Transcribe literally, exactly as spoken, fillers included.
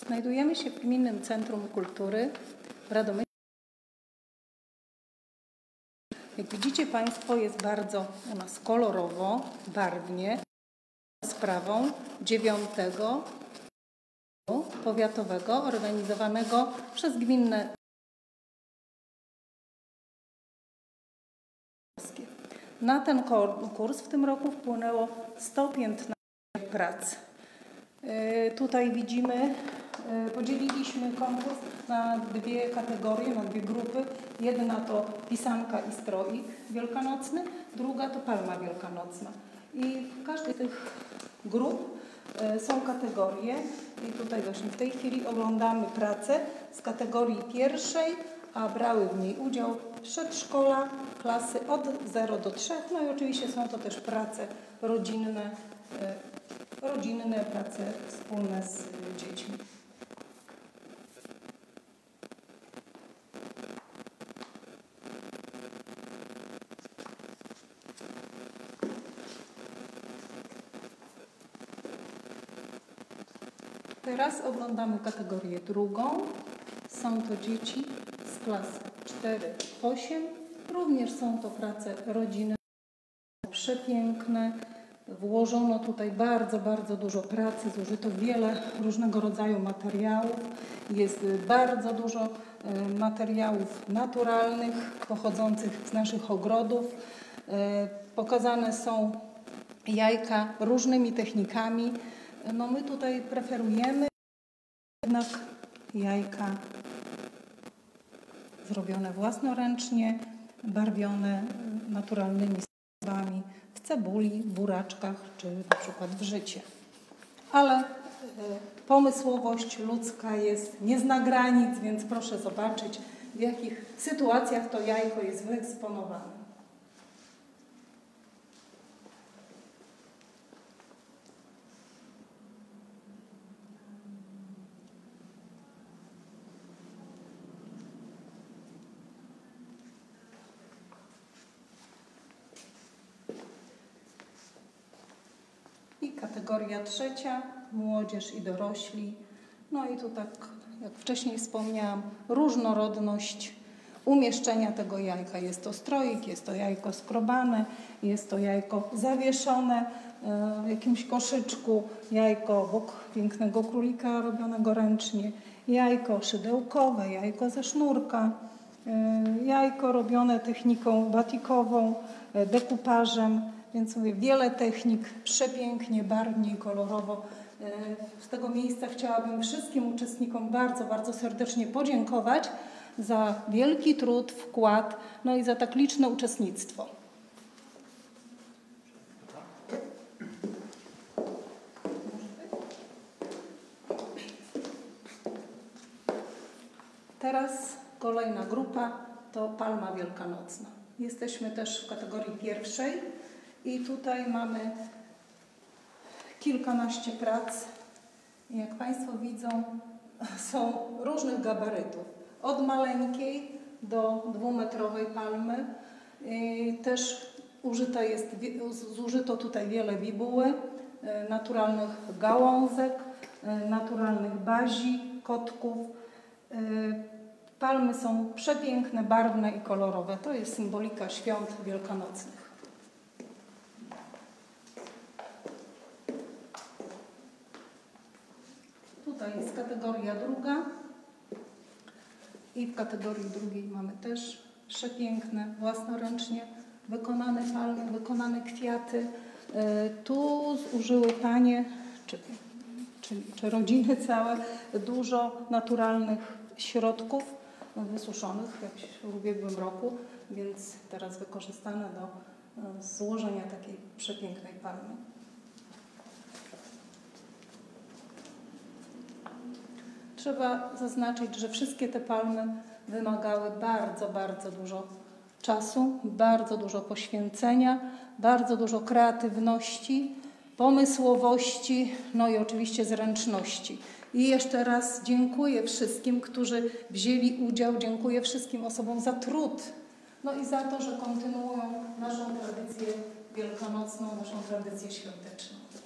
Znajdujemy się w Gminnym Centrum Kultury w Radomyślu. Jak widzicie Państwo, jest bardzo u nas kolorowo, barwnie. Sprawą dziewiątego powiatowego organizowanego przez gminne Na ten konkurs w tym roku wpłynęło sto piętnaście prac. Yy, tutaj widzimy, yy, podzieliliśmy konkurs na dwie kategorie, na dwie grupy. Jedna to pisanka i stroik wielkanocny, druga to palma wielkanocna. I w każdej z tych grup yy, są kategorie i tutaj właśnie w tej chwili oglądamy pracę z kategorii pierwszej, a brały w niej udział przedszkola, klasy od zera do trzech, no i oczywiście są to też prace rodzinne, rodzinne prace wspólne z dziećmi. Teraz oglądamy kategorię drugą. Są to dzieci z klas cztery osiem. Również są to prace rodzinne, przepiękne. Włożono tutaj bardzo, bardzo dużo pracy, zużyto wiele różnego rodzaju materiałów. Jest bardzo dużo materiałów naturalnych, pochodzących z naszych ogrodów. Pokazane są jajka różnymi technikami. No my tutaj preferujemy jednak jajka zrobione własnoręcznie, barwione naturalnymi sposobami w cebuli, buraczkach czy na przykład w życie. Ale y, pomysłowość ludzka jest, nie zna granic, więc proszę zobaczyć, w jakich sytuacjach to jajko jest wyeksponowane. I kategoria trzecia, młodzież i dorośli. No i tu tak, jak wcześniej wspomniałam, różnorodność umieszczenia tego jajka. Jest to stroik, jest to jajko skrobane, jest to jajko zawieszone w jakimś koszyczku, jajko obok pięknego królika robionego ręcznie, jajko szydełkowe, jajko ze sznurka, jajko robione techniką batikową, dekupażem. Więc mówię, wiele technik, przepięknie, barwnie i kolorowo. Z tego miejsca chciałabym wszystkim uczestnikom bardzo, bardzo serdecznie podziękować za wielki trud, wkład, no i za tak liczne uczestnictwo. Teraz kolejna grupa to palma wielkanocna. Jesteśmy też w kategorii pierwszej. I tutaj mamy kilkanaście prac. Jak Państwo widzą, są różnych gabarytów. Od maleńkiej do dwumetrowej palmy. I też użyta jest, zużyto tutaj wiele bibuły, naturalnych gałązek, naturalnych bazi, kotków. Palmy są przepiękne, barwne i kolorowe. To jest symbolika świąt wielkanocnych. Tutaj jest kategoria druga i w kategorii drugiej mamy też przepiękne, własnoręcznie wykonane palmy, wykonane kwiaty. Tu zużyły panie, czy, czy, czy rodziny całe, dużo naturalnych środków wysuszonych w ubiegłym roku, więc teraz wykorzystane do złożenia takiej przepięknej palmy. Trzeba zaznaczyć, że wszystkie te palmy wymagały bardzo, bardzo dużo czasu, bardzo dużo poświęcenia, bardzo dużo kreatywności, pomysłowości, no i oczywiście zręczności. I jeszcze raz dziękuję wszystkim, którzy wzięli udział, dziękuję wszystkim osobom za trud, no i za to, że kontynuują naszą tradycję wielkanocną, naszą tradycję świąteczną.